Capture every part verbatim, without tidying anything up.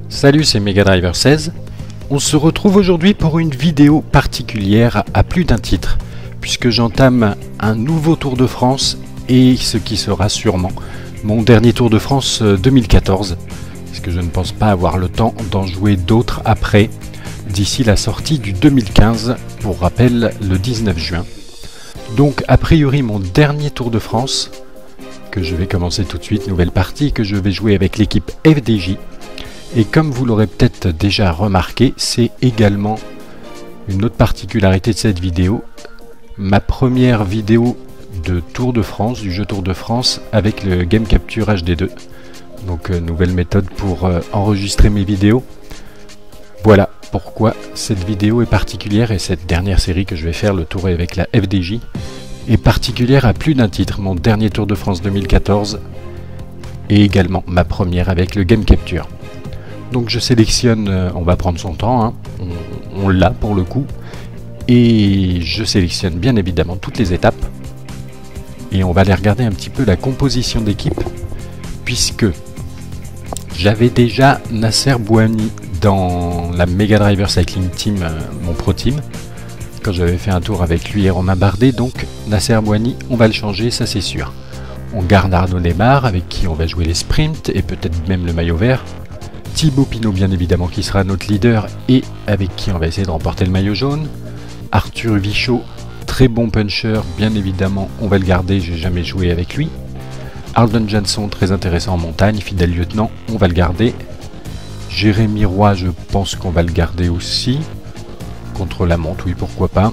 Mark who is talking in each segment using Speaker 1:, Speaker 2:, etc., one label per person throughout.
Speaker 1: Salut, c'est Mega Driver seize. On se retrouve aujourd'hui pour une vidéo particulière à plus d'un titre, puisque j'entame un nouveau Tour de France et ce qui sera sûrement mon dernier Tour de France deux mille quatorze, parce que je ne pense pas avoir le temps d'en jouer d'autres après, d'ici la sortie du deux mille quinze, pour rappel le dix-neuf juin. Donc a priori mon dernier Tour de France, que je vais commencer tout de suite, nouvelle partie, que je vais jouer avec l'équipe F D J. Et comme vous l'aurez peut-être déjà remarqué, c'est également une autre particularité de cette vidéo, ma première vidéo de Tour de France, du jeu Tour de France, avec le Game Capture H D deux. Donc euh, nouvelle méthode pour euh, enregistrer mes vidéos. Voilà pourquoi cette vidéo est particulière, et cette dernière série que je vais faire, le tour avec la F D J, est particulière à plus d'un titre. Mon dernier Tour de France deux mille quatorze et également ma première avec le Game Capture. Donc je sélectionne, euh, on va prendre son temps, hein, on, on l'a pour le coup, et je sélectionne bien évidemment toutes les étapes, et on va aller regarder un petit peu la composition d'équipe, puisque j'avais déjà Nasser Bouhanni dans la Mega Driver Cycling Team, euh, mon Pro Team, quand j'avais fait un tour avec lui et Romain Bardet. Donc Nasser Bouhanni, on va le changer, ça c'est sûr. On garde Arnaud Desmar, avec qui on va jouer les sprints, et peut-être même le maillot vert. Thibaut Pinot bien évidemment qui sera notre leader et avec qui on va essayer de remporter le maillot jaune. Arthur Vichot, très bon puncher, bien évidemment on va le garder, j'ai jamais joué avec lui. Arden Jansson, très intéressant en montagne, fidèle lieutenant, on va le garder. Jérémy Roy, je pense qu'on va le garder aussi. Contre la montre, oui pourquoi pas.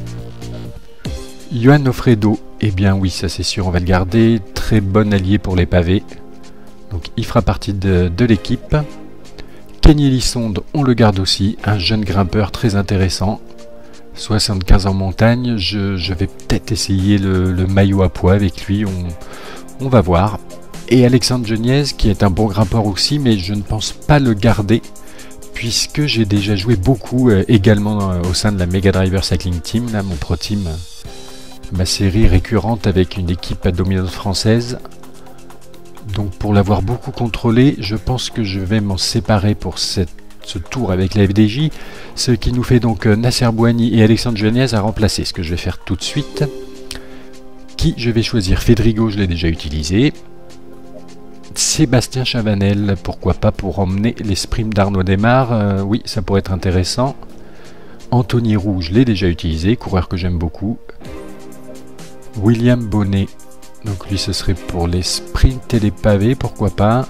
Speaker 1: Johan Ofredo, eh bien oui ça c'est sûr on va le garder, très bon allié pour les pavés. Donc il fera partie de, de l'équipe. Kenny Lisonde, on le garde aussi, un jeune grimpeur très intéressant, soixante-quinze en montagne. Je, je vais peut-être essayer le, le maillot à poids avec lui, on, on va voir. Et Alexandre Geniez, qui est un bon grimpeur aussi, mais je ne pense pas le garder, puisque j'ai déjà joué beaucoup euh, également euh, au sein de la Mega Driver Cycling Team, là, mon Pro Team, euh, ma série récurrente avec une équipe à dominante française. Donc pour l'avoir beaucoup contrôlé, je pense que je vais m'en séparer pour cette, ce tour avec la F D J, ce qui nous fait donc Nasser Bouhanni et Alexandre Geniez à remplacer, ce que je vais faire tout de suite. Qui je vais choisir? Fedrigo, je l'ai déjà utilisé. Sébastien Chavanel, pourquoi pas, pour emmener les sprints d'Arnaud Desmar, euh, oui ça pourrait être intéressant. Anthony Roux, je l'ai déjà utilisé, coureur que j'aime beaucoup. William Bonnet, donc lui ce serait pour les sprints et les pavés, pourquoi pas.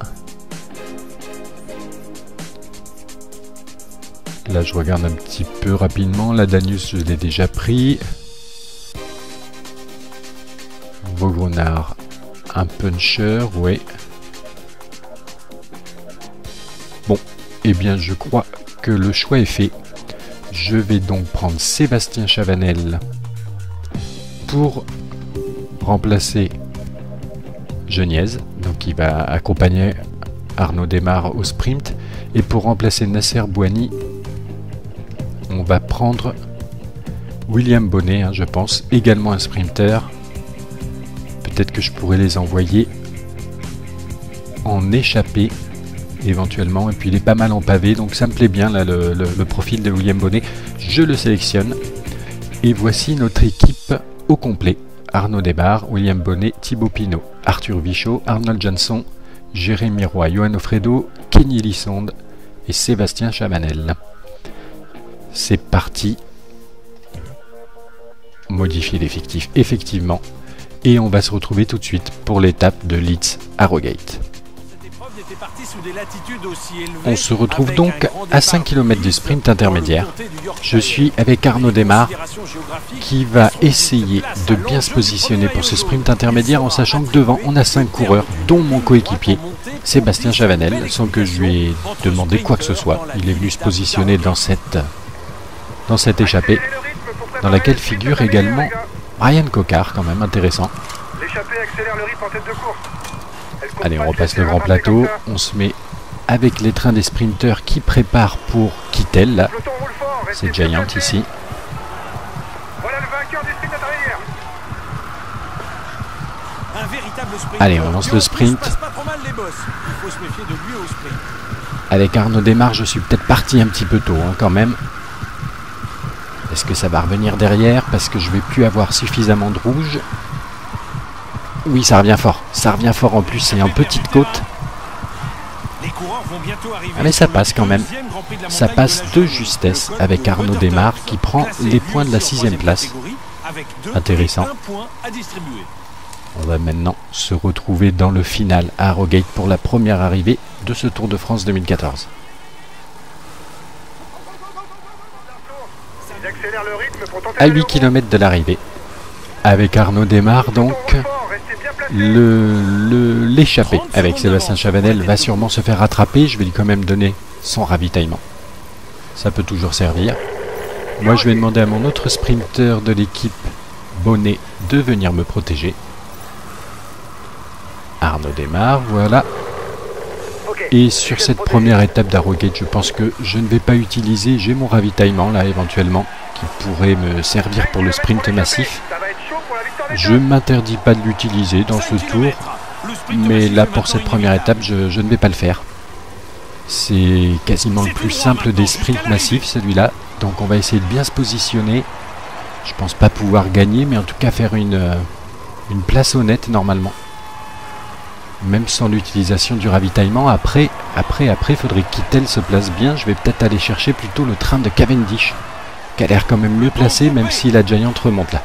Speaker 1: Là je regarde un petit peu rapidement, la Danius je l'ai déjà pris. Vaugrenard, un puncher, ouais. Bon, eh bien je crois que le choix est fait. Je vais donc prendre Sébastien Chavanel pour remplacer Geniez, donc il va accompagner Arnaud Desmar au sprint, et pour remplacer Nasser Bouhanni, on va prendre William Bonnet, hein, je pense, également un sprinter. Peut-être que je pourrais les envoyer en échappée éventuellement, et puis il est pas mal en pavé, donc ça me plaît bien là, le, le, le profil de William Bonnet. Je le sélectionne, et voici notre équipe au complet. Arnaud Desmar, William Bonnet, Thibaut Pinot, Arthur Vichot, Arnold Jansson, Jérémy Roy, Johan Ofredo, Kenny Lisonde et Sébastien Chavanel. C'est parti. Modifier l'effectif effectivement. Et on va se retrouver tout de suite pour l'étape de Leeds-Harrogate. On se retrouve donc à cinq kilomètres du sprint intermédiaire. Je suis avec Arnaud Desmar qui va essayer de bien se positionner pour ce sprint intermédiaire, en sachant que devant on a cinq coureurs, dont mon coéquipier Sébastien Chavanel, sans que je lui ai demandé quoi que ce soit. Il est venu se positionner dans cette, dans cette échappée, dans laquelle figure également Ryan Coquart, quand même intéressant. Allez, on repasse le grand plateau, on se met avec les trains des sprinteurs qui préparent pour Kittel, là. C'est Giant ici. Allez, on lance le sprint. Avec Arnaud Démarre, je suis peut-être parti un petit peu tôt hein, quand même. Est-ce que ça va revenir derrière parce que je vais plus avoir suffisamment de rouge? Oui, ça revient fort. Ça revient fort en plus, c'est en petite côte. Ah mais ça passe quand même. Ça passe de justesse avec Arnaud Démarre qui prend les points de la sixième place. Intéressant. On va maintenant se retrouver dans le final à Harrogate pour la première arrivée de ce Tour de France deux mille quatorze. À huit kilomètres de l'arrivée. Avec Arnaud Démarre donc, le, l'échappé avec Sébastien Chavanel va sûrement se faire rattraper. Je vais lui quand même donner son ravitaillement. Ça peut toujours servir. Moi je vais demander à mon autre sprinter de l'équipe, Bonnet, de venir me protéger. Arnaud Démarre, voilà. Et sur cette première étape d'Harrogate, je pense que je ne vais pas utiliser, j'ai mon ravitaillement là éventuellement, qui pourrait me servir pour le sprint massif. Je ne m'interdis pas de l'utiliser dans ce tour, mais là pour cette première étape, je, je ne vais pas le faire. C'est quasiment le plus simple des sprints massifs celui-là, donc on va essayer de bien se positionner. Je pense pas pouvoir gagner, mais en tout cas faire une, une place honnête normalement. Même sans l'utilisation du ravitaillement, après, après, après, il faudrait que Kittel se place bien. Je vais peut-être aller chercher plutôt le train de Cavendish, qui a l'air quand même mieux placé, même si la Giant remonte là.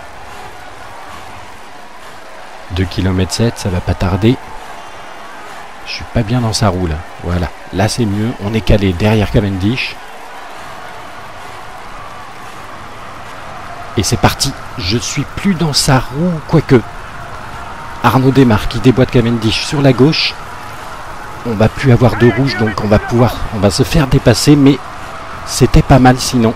Speaker 1: deux kilomètres sept, ça va pas tarder. Je suis pas bien dans sa roue là. Voilà, là c'est mieux. On est calé derrière Cavendish. Et c'est parti. Je suis plus dans sa roue, quoique. Arnaud Démarre qui déboîte Cavendish sur la gauche. On va plus avoir de rouge, donc on va pouvoir, on va se faire dépasser, mais c'était pas mal sinon.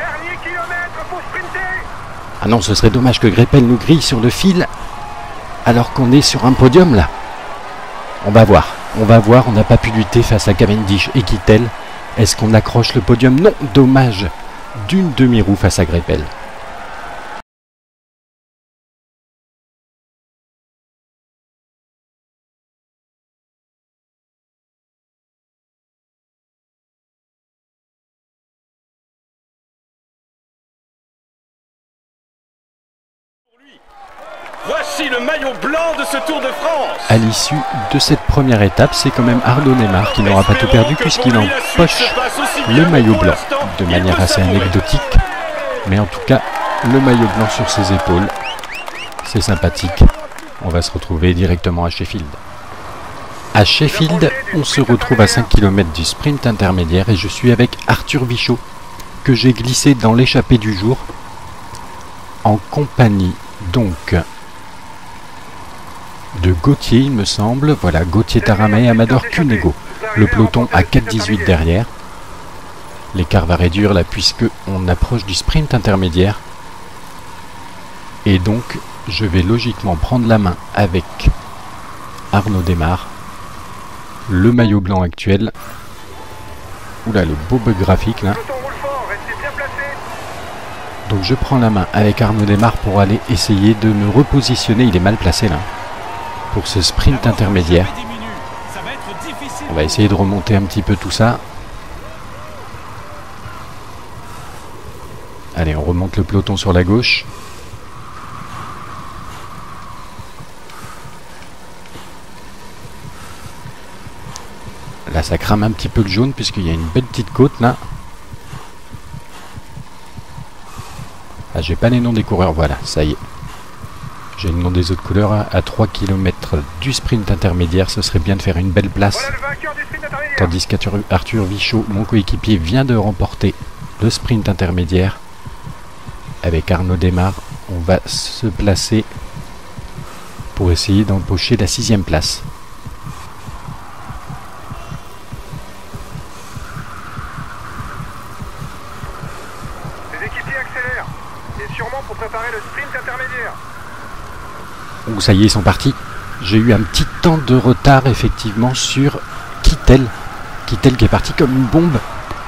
Speaker 1: Ah non, ce serait dommage que Greipel nous grille sur le fil, alors qu'on est sur un podium là. On va voir, on va voir, on n'a pas pu lutter face à Cavendish et Kittel. Est-ce qu'on accroche le podium? Non, dommage d'une demi-roue face à Greipel.
Speaker 2: Voici le maillot blanc de ce Tour de France.
Speaker 1: À l'issue de cette première étape, c'est quand même Arnaud Démarre qui n'aura pas tout perdu puisqu'il empoche le maillot blanc de manière assez anecdotique. Mais en tout cas, le maillot blanc sur ses épaules, c'est sympathique. On va se retrouver directement à Sheffield. À Sheffield, on se retrouve à cinq kilomètres du sprint intermédiaire et je suis avec Arthur Vichot, que j'ai glissé dans l'échappée du jour, en compagnie donc de Gauthier, il me semble. Voilà, Gauthier Taramay et Amador Cunego. Le peloton à quatre dix-huit derrière. L'écart va réduire là puisque on approche du sprint intermédiaire. Et donc, je vais logiquement prendre la main avec Arnaud Démarre. Le maillot blanc actuel. Oula, le beau bug graphique là. Donc je prends la main avec Arnaud Démarre pour aller essayer de me repositionner. Il est mal placé là. Pour ce sprint intermédiaire. On va essayer de remonter un petit peu tout ça. Allez, on remonte le peloton sur la gauche. Là, ça crame un petit peu le jaune puisqu'il y a une belle petite côte là. Ah, j'ai pas les noms des coureurs, voilà, ça y est. J'ai le nom des autres couleurs à trois kilomètres du sprint intermédiaire. Ce serait bien de faire une belle place. Tandis qu'Arthur Vichot, mon coéquipier, vient de remporter le sprint intermédiaire. Avec Arnaud Démarre, on va se placer pour essayer d'empocher la sixième place.
Speaker 3: Les équipiers accélèrent, et sûrement pour préparer le sprint intermédiaire.
Speaker 1: Oh, ça y est, ils sont partis. J'ai eu un petit temps de retard effectivement sur Kittel. Kittel qui est parti comme une bombe.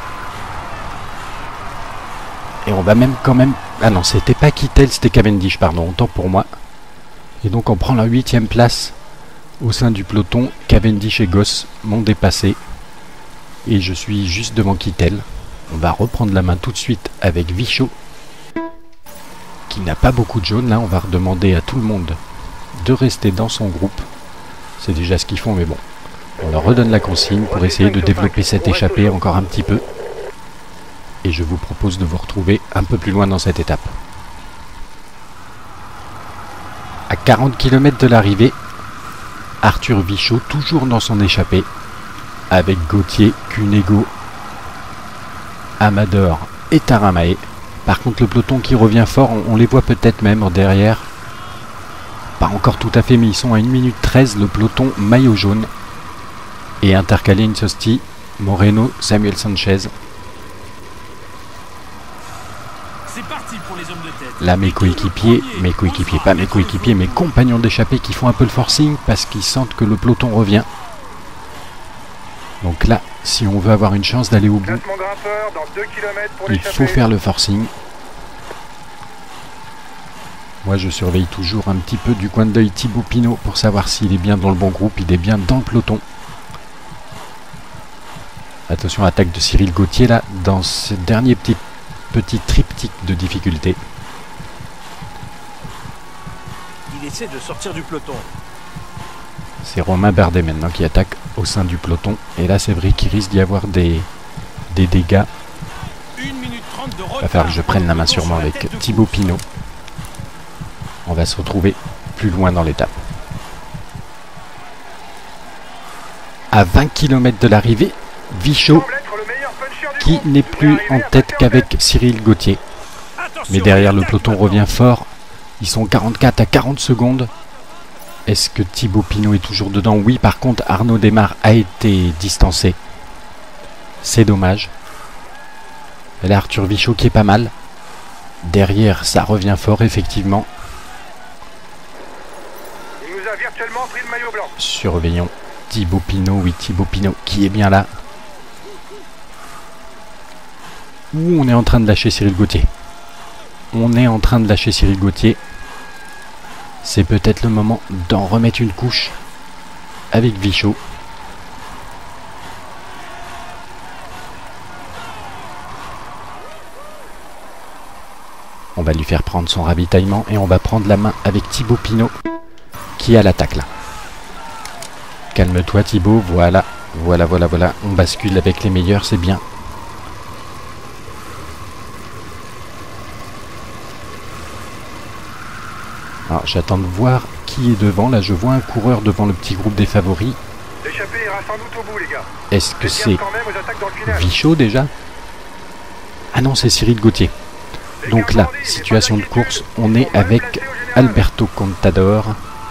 Speaker 1: Et on va même quand même... Ah non, c'était pas Kittel, c'était Cavendish, pardon, autant pour moi. Et donc on prend la huitième place au sein du peloton. Cavendish et Goss m'ont dépassé. Et je suis juste devant Kittel. On va reprendre la main tout de suite avec Vichot, qui n'a pas beaucoup de jaune. Là, on va redemander à tout le monde de rester dans son groupe. C'est déjà ce qu'ils font, mais bon. On leur redonne la consigne pour essayer de développer cette échappée encore un petit peu. Et je vous propose de vous retrouver un peu plus loin dans cette étape. À quarante kilomètres de l'arrivée, Arthur Vichot, toujours dans son échappée, avec Gauthier, Cunego, Amador et Taramae. Par contre, le peloton qui revient fort, on, on les voit peut-être même derrière. Pas encore tout à fait, mais ils sont à une minute treize, le peloton maillot jaune. Et intercalé Insosti, Moreno, Samuel Sanchez.
Speaker 4: C'est parti pour les hommes de tête.
Speaker 1: Là, mes coéquipiers, mes coéquipiers, pas mes coéquipiers, mes compagnons d'échappée qui font un peu le forcing parce qu'ils sentent que le peloton revient. Donc là, si on veut avoir une chance d'aller au bout, il faut faire le forcing. Moi, je surveille toujours un petit peu du coin d'œil Thibaut Pinot pour savoir s'il est bien dans le bon groupe, il est bien dans le peloton. Attention, attaque de Cyril Gauthier là, dans ce dernier petit, petit triptyque de difficulté.
Speaker 4: Il essaie de sortir du peloton.
Speaker 1: C'est Romain Bardet maintenant qui attaque au sein du peloton. Et là, c'est vrai qu'il risque d'y avoir des, des dégâts.
Speaker 4: une minute trente de
Speaker 1: Il va falloir que je prenne la main sûrement avec Thibaut Pinot. On va se retrouver plus loin dans l'étape. À vingt kilomètres de l'arrivée, Vichot qui n'est plus en tête qu'avec Cyril Gauthier. Mais derrière, le peloton revient fort. Ils sont quarante-quatre à quarante secondes. Est-ce que Thibaut Pinot est toujours dedans? Oui, par contre, Arnaud Desmar a été distancé. C'est dommage. Et là, Arthur Vichot qui est pas mal. Derrière, ça revient fort, effectivement.
Speaker 3: Il nous a virtuellement pris le maillot blanc.
Speaker 1: Surveillons Thibaut Pinot, oui, Thibaut Pinot qui est bien là. Ouh, on est en train de lâcher Cyril Gauthier. On est en train de lâcher Cyril Gauthier. C'est peut-être le moment d'en remettre une couche avec Vichot. On va lui faire prendre son ravitaillement et on va prendre la main avec Thibaut Pinot qui est à l'attaque là. Calme-toi Thibaut, voilà, voilà, voilà, voilà. On bascule avec les meilleurs, c'est bien. Alors j'attends de voir qui est devant. Là je vois un coureur devant le petit groupe des favoris.
Speaker 3: L'échappée ira sans doute au bout, les gars.
Speaker 1: Est-ce que c'est
Speaker 3: quand même aux attaques dans le final.
Speaker 1: Vichot déjà? Ah non, c'est Cyril Gauthier. Donc là, situation de course, on est avec Alberto Contador.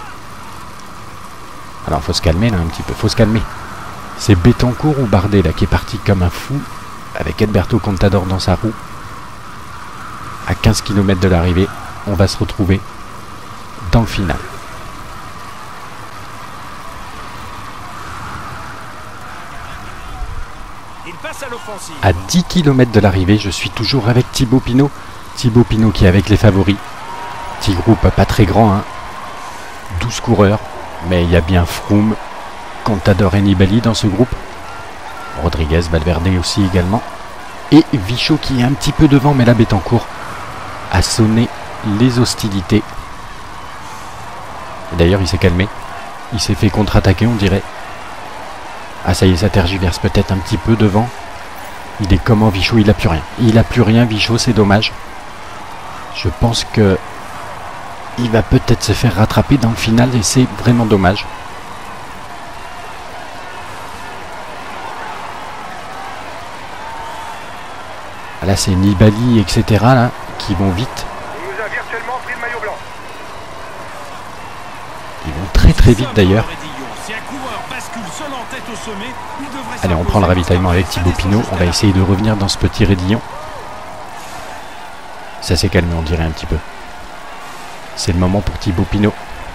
Speaker 1: Alors faut se calmer là un petit peu, faut se calmer. C'est Bettencourt ou Bardet là qui est parti comme un fou avec Alberto Contador dans sa roue. À quinze kilomètres de l'arrivée, on va se retrouver dans le final.
Speaker 4: Il passe à l'offensive.
Speaker 1: À dix kilomètres de l'arrivée, je suis toujours avec Thibaut Pinot. Thibaut Pinot qui est avec les favoris. Petit groupe pas très grand, hein. douze coureurs. Mais il y a bien Froome, Contador et Nibali dans ce groupe. Rodriguez, Valverde aussi également. Et Vichot qui est un petit peu devant, mais là Bettencourt a sonné les hostilités. D'ailleurs, il s'est calmé. Il s'est fait contre-attaquer, on dirait. Ah, ça y est, ça tergiverse peut-être un petit peu devant. Il est comment Vichot? Il a plus rien. Il a plus rien, Vichot, c'est dommage. Je pense que il va peut-être se faire rattraper dans le final et c'est vraiment dommage. Là, c'est Nibali, et cetera là, qui vont vite.
Speaker 3: Il nous a virtuellement pris le maillot blanc.
Speaker 1: Ils vont très très vite d'ailleurs.
Speaker 4: Si un coureur bascule seul en tête au sommet, il devrait
Speaker 1: Allez, on
Speaker 4: s'imposer
Speaker 1: prend le ravitaillement avec Thibaut Pinot. On va essayer de revenir dans ce petit raidillon. Ça s'est calmé, on dirait un petit peu. C'est le moment pour Thibaut Pinot.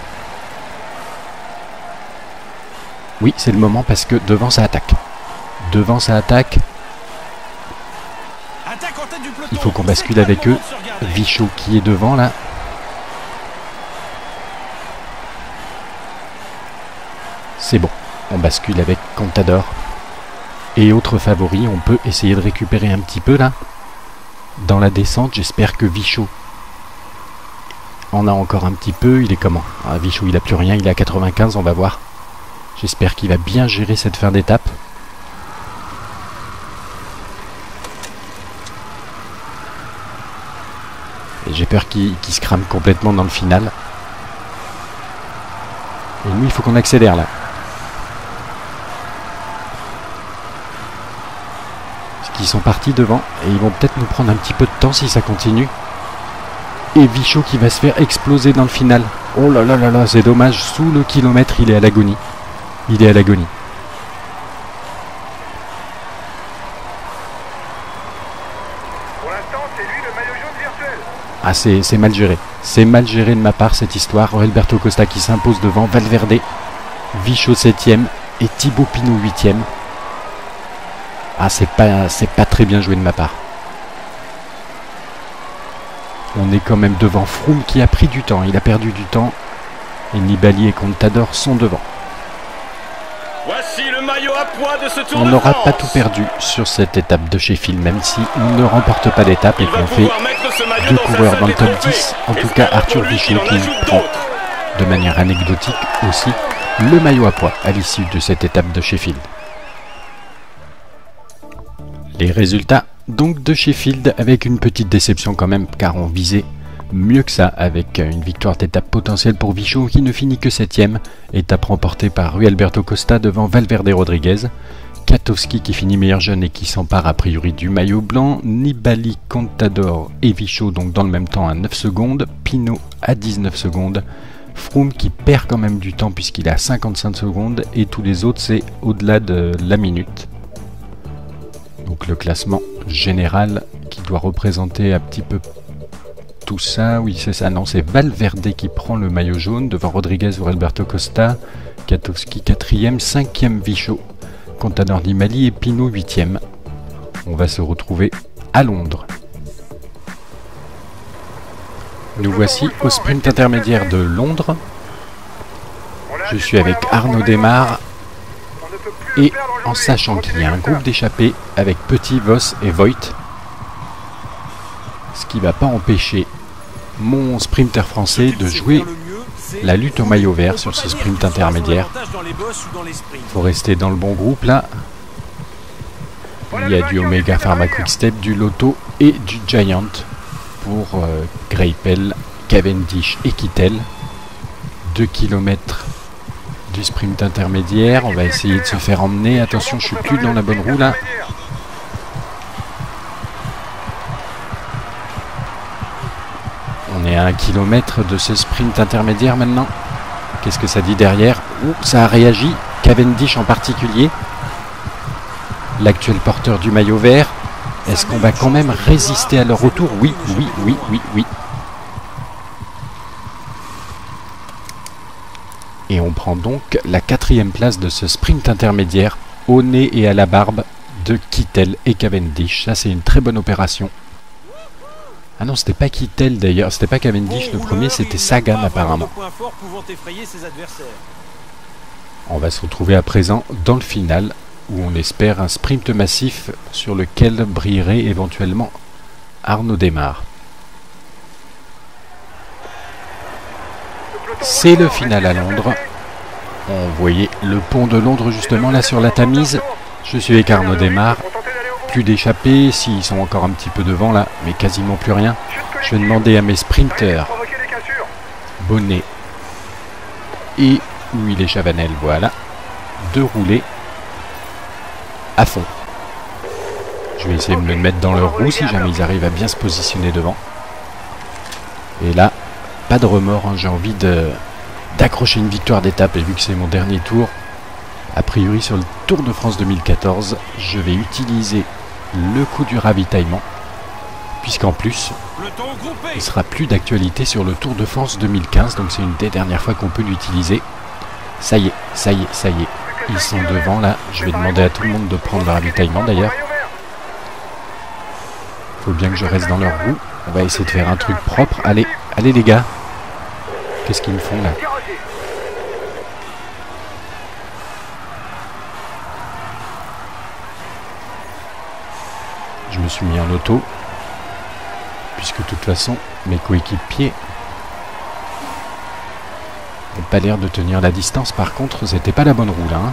Speaker 1: Oui, c'est le moment parce que devant ça attaque. Devant ça attaque.
Speaker 4: Attaque en tête du peloton.
Speaker 1: Il faut qu'on bascule avec eux. Vichot qui est devant là. C'est bon. On bascule avec Contador. Et autre favori, on peut essayer de récupérer un petit peu là. Dans la descente, j'espère que Vichot en a encore un petit peu. Il est comment? Ah, Vichot, il a plus rien, il est à quatre-vingt-quinze, on va voir. J'espère qu'il va bien gérer cette fin d'étape. Et j'ai peur qu'il qu'il se crame complètement dans le final. Et nous, il faut qu'on accélère là. Parce qu'ils sont partis devant et ils vont peut-être nous prendre un petit peu de temps si ça continue. Et Vichot qui va se faire exploser dans le final. Oh là là là là, c'est dommage. Sous le kilomètre, il est à l'agonie. Il est à l'agonie.
Speaker 3: Pour l'instant, c'est lui le maillot jaune virtuel.
Speaker 1: Ah, c'est c'est mal géré. C'est mal géré de ma part cette histoire. Royalberto Costa qui s'impose devant. Valverde, Vichot septième et Thibaut Pinot huitième. Ah, c'est pas, c'est pas très bien joué de ma part. On est quand même devant Froome qui a pris du temps. Il a perdu du temps. Et Nibali et Contador sont devant.
Speaker 2: Voici le maillot à poids de ce Tour
Speaker 1: On
Speaker 2: de
Speaker 1: n'aura
Speaker 2: France.
Speaker 1: pas tout perdu sur cette étape de Sheffield, même si on ne remporte pas d'étape et
Speaker 2: Il va
Speaker 1: qu'on fait
Speaker 2: pouvoir mettre ce maillot
Speaker 1: deux
Speaker 2: dans sa
Speaker 1: coureurs
Speaker 2: salle
Speaker 1: dans le
Speaker 2: des
Speaker 1: top
Speaker 2: trophées.
Speaker 1: dix. En tout
Speaker 2: Et
Speaker 1: cas,
Speaker 2: c'est
Speaker 1: Arthur
Speaker 2: pour lui
Speaker 1: Vichot
Speaker 2: qu'il en
Speaker 1: qui
Speaker 2: ajoute
Speaker 1: prend
Speaker 2: d'autres.
Speaker 1: de manière anecdotique aussi le maillot à poids à l'issue de cette étape de Sheffield. Les résultats donc de Sheffield avec une petite déception quand même car on visait mieux que ça avec une victoire d'étape potentielle pour Vichot qui ne finit que septième, étape remportée par Royalberto Costa devant Valverde Rodriguez, Katowski qui finit meilleur jeune et qui s'empare a priori du maillot blanc, Nibali, Contador et Vichot donc dans le même temps à neuf secondes, Pinot à dix-neuf secondes, Froome qui perd quand même du temps puisqu'il est à cinquante-cinq secondes et tous les autres c'est au-delà de la minute. Donc le classement général qui doit représenter un petit peu tout ça, oui c'est ça, non c'est Valverde qui prend le maillot jaune devant Rodriguez, Royalberto Costa, Katowski quatrième, cinquième Vichot, Contador, Nibali et Pinot huitième. On va se retrouver à Londres. Nous voici au sprint intermédiaire de Londres. Je suis avec Arnaud Desmar et en sachant qu'il y a un groupe d'échappés avec Petit, Voss et Voigt. Ce qui ne va pas empêcher mon sprinter français de jouer la lutte au maillot vert sur ce sprint intermédiaire. Il faut rester dans le bon groupe là. Il y a du Omega Pharma Quickstep, du Lotto et du Giant pour euh, Greipel, Cavendish et Kittel. deux kilomètres du sprint intermédiaire. On va essayer de se faire emmener. Attention, je suis plus dans la bonne roue là. On est à un kilomètre de ce sprint intermédiaire maintenant. Qu'est-ce que ça dit derrière? Ouh, ça a réagi. Cavendish en particulier. L'actuel porteur du maillot vert. Est-ce qu'on va quand même résister à leur retour? Oui, oui, oui, oui, oui. Et on prend donc la quatrième place de ce sprint intermédiaire au nez et à la barbe de Kittel et Cavendish. Ça, c'est une très bonne opération. Ah non, c'était pas Kittel d'ailleurs, c'était pas Cavendish, le premier c'était Sagan apparemment. On va se retrouver à présent dans le final où on espère un sprint massif sur lequel brillerait éventuellement Arnaud Desmar. C'est le final à Londres. On voyait le pont de Londres justement là sur la Tamise. Je suis avec Arnaud Desmar. Plus d'échappés, s'ils sont encore un petit peu devant là, mais quasiment plus rien. Je vais demander à mes sprinters, Bonnet et Will Chavanel, voilà, de rouler à fond. Je vais essayer de me mettre dans leur roue si jamais ils arrivent à bien se positionner devant. Et là, pas de remords, hein, j'ai envie de d'accrocher une victoire d'étape et vu que c'est mon dernier tour, a priori sur le Tour de France deux mille quatorze, je vais utiliser le coup du ravitaillement, puisqu'en plus, il sera plus d'actualité sur le Tour de France deux mille quinze, donc c'est une des dernières fois qu'on peut l'utiliser. Ça y est, ça y est, ça y est, ils sont devant là, je vais demander à tout le monde de prendre le ravitaillement d'ailleurs. Faut bien que je reste dans leur roue, on va essayer de faire un truc propre, allez, allez les gars. Qu'est-ce qu'ils me font là? Je me suis mis en auto, puisque de toute façon, mes coéquipiers n'ont pas l'air de tenir la distance. Par contre, c'était pas la bonne roue là. Hein.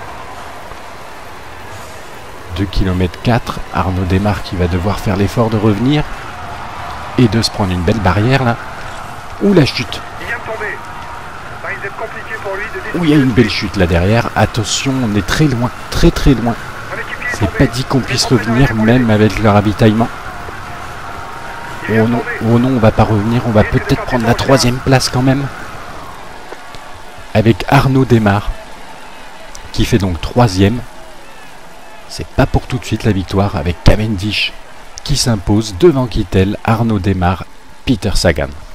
Speaker 1: deux kilomètres quatre, Arnaud Démarre qui va devoir faire l'effort de revenir et de se prendre une belle barrière là. Ouh, la chute.
Speaker 3: Il vient de tomber. Ça risque d'être compliqué pour lui de
Speaker 1: Ouh, il y a une belle chute là derrière. Attention, on est très loin, très très loin.
Speaker 3: Son équipier est
Speaker 1: C'est
Speaker 3: tombé.
Speaker 1: pas dit qu'on puisse
Speaker 3: Il est tombé dans
Speaker 1: revenir
Speaker 3: les
Speaker 1: même avec le ravitaillement.
Speaker 3: Il vient
Speaker 1: Oh
Speaker 3: de
Speaker 1: non,
Speaker 3: tomber.
Speaker 1: oh non, on va pas revenir, on va peut-être prendre la troisième place quand même. Avec Arnaud Démarre, qui fait donc troisième. C'est pas pour tout de suite la victoire, avec Cavendish qui s'impose devant Kittel, Arnaud Démarre, Peter Sagan.